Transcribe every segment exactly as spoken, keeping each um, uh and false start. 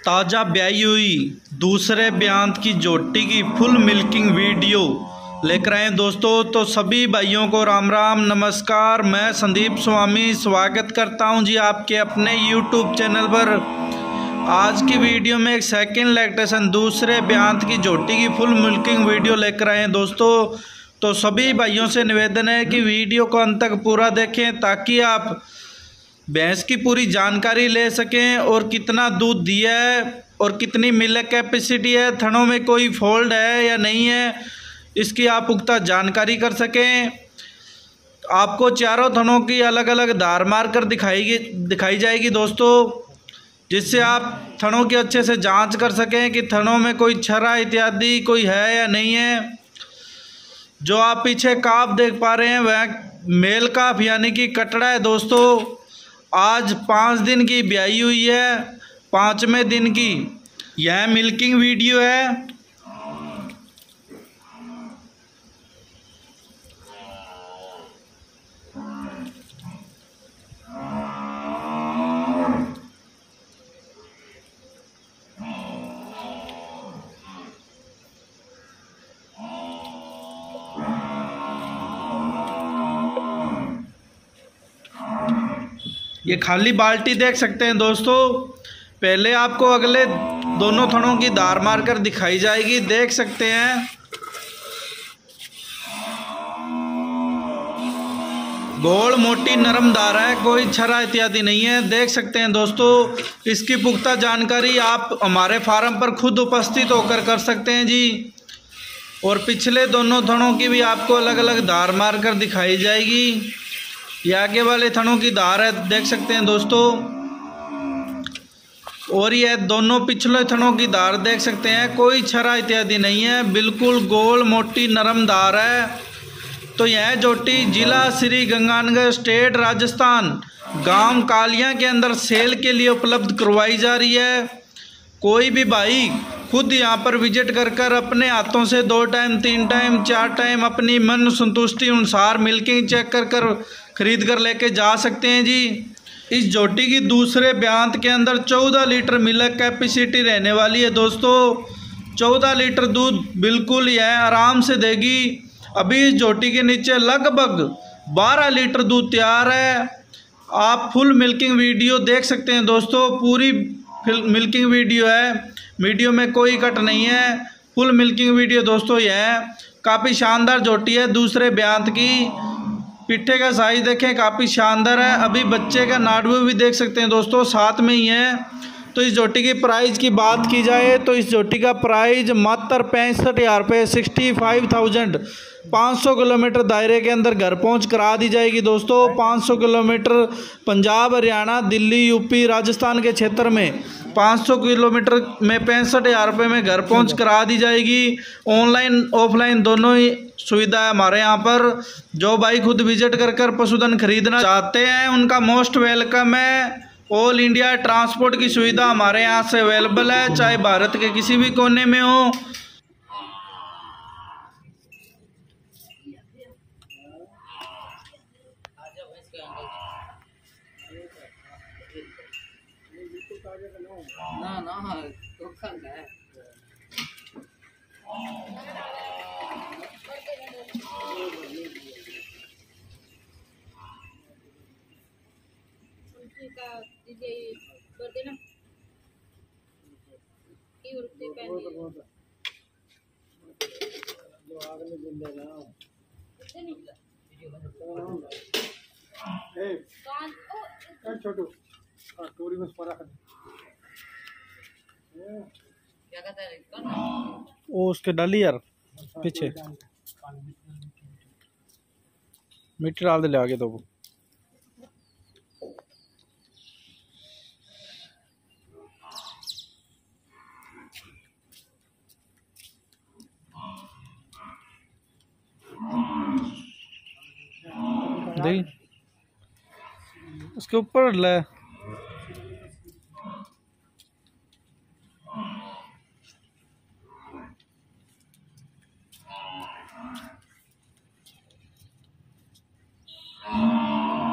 ताज़ा ब्याई हुई दूसरे ब्यांत की जोटी की फुल मिल्किंग वीडियो लेकर आए दोस्तों। तो सभी भाइयों को राम राम नमस्कार। मैं संदीप स्वामी स्वागत करता हूं जी आपके अपने यूट्यूब चैनल पर। आज की वीडियो में एक सेकंड लैक्टेशन दूसरे ब्यांत की जोटी की फुल मिल्किंग वीडियो लेकर आए हैं दोस्तों। तो सभी भाइयों से निवेदन है कि वीडियो को अंत तक पूरा देखें ताकि आप भैंस की पूरी जानकारी ले सकें और कितना दूध दिया है और कितनी मिल्क कैपेसिटी है, थनों में कोई फॉल्ट है या नहीं है, इसकी आप पुख्ता जानकारी कर सकें। आपको चारों थनों की अलग अलग धार मार कर दिखाई दिखाई जाएगी दोस्तों, जिससे आप थनों की अच्छे से जांच कर सकें कि थनों में कोई छरा इत्यादि कोई है या नहीं है। जो आप पीछे काफ देख पा रहे हैं वह मेल काफ यानी कि कटड़ा है दोस्तों। आज पाँच दिन की ब्याई हुई है, पाँचवें दिन की यह मिल्किंग वीडियो है। ये खाली बाल्टी देख सकते हैं दोस्तों। पहले आपको अगले दोनों थनों की धार मारकर दिखाई जाएगी, देख सकते हैं। गोल मोटी नरम धार है, कोई छरा इत्यादि नहीं है, देख सकते हैं दोस्तों। इसकी पुख्ता जानकारी आप हमारे फार्म पर खुद उपस्थित होकर कर सकते हैं जी। और पिछले दोनों थनों की भी आपको अलग अलग धार मारकर दिखाई जाएगी। ये आगे वाले थनों की धार है, देख सकते हैं दोस्तों। और ये दोनों पिछले थनों की धार देख सकते हैं, कोई छरा इत्यादि नहीं है, बिल्कुल गोल मोटी नरम धार है। तो यह जोटी जिला श्री गंगानगर स्टेट राजस्थान गांव कालिया के अंदर सेल के लिए उपलब्ध करवाई जा रही है। कोई भी भाई खुद यहाँ पर विजिट कर कर अपने हाथों से दो टाइम तीन टाइम चार टाइम अपनी मन संतुष्टि अनुसार मिल्किंग चेक कर कर खरीद कर लेके जा सकते हैं जी। इस जोटी की दूसरे ब्यांत के अंदर चौदह लीटर मिल्क कैपेसिटी रहने वाली है दोस्तों। चौदह लीटर दूध बिल्कुल यह आराम से देगी। अभी इस जोटी के नीचे लगभग बारह लीटर दूध तैयार है। आप फुल मिल्किंग वीडियो देख सकते हैं दोस्तों, पूरी मिल्किंग वीडियो है, वीडियो में कोई कट नहीं है, फुल मिल्किंग वीडियो दोस्तों। यह काफ़ी शानदार जोटी है दूसरे ब्यांत की। पिट्ठे का साइज देखें, काफ़ी शानदार है। अभी बच्चे का नाडू भी देख सकते हैं दोस्तों, साथ में ही है। तो इस जोटी की प्राइस की बात की जाए तो इस जोटी का प्राइस मात्र पैंसठ हज़ार रुपये सिक्सटी फाइव थाउजेंड पाँच सौ किलोमीटर दायरे के अंदर घर पहुंच करा दी जाएगी दोस्तों। पाँच सौ किलोमीटर पंजाब हरियाणा दिल्ली यूपी राजस्थान के क्षेत्र में पाँच सौ किलोमीटर में पैंसठ हज़ार रुपये में घर पहुंच करा दी जाएगी। ऑनलाइन ऑफलाइन दोनों ही सुविधा है हमारे यहाँ पर। जो भाई खुद विजिट कर कर पशुधन खरीदना चाहते हैं उनका मोस्ट वेलकम है। ऑल इंडिया ट्रांसपोर्ट की सुविधा हमारे यहाँ से अवेलेबल है, चाहे भारत के किसी भी कोने में हो। ना ना तो खाना है। का ये कर देना ये रुपए पहन जो आगे दिन देना कितने निकला ए कान ओ छोटू हां टोरी में परा कर क्या कहता है कौन वो उसके डाली यार पीछे मिट्टी डाल दे ले आगे तो वो देख उसके ऊपर ले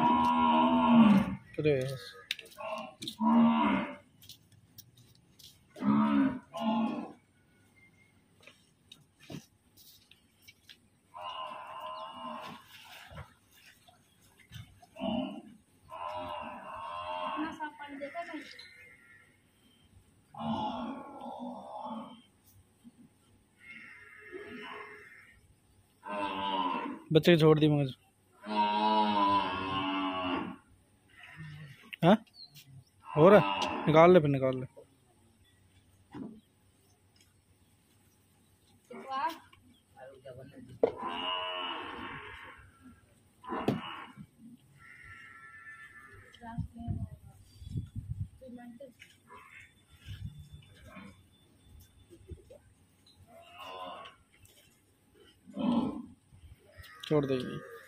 tres बच्चे की छोड़ दी मगर। हाँ हो रहा, निकाल ले फिर निकाल ले। छोड़ देगी।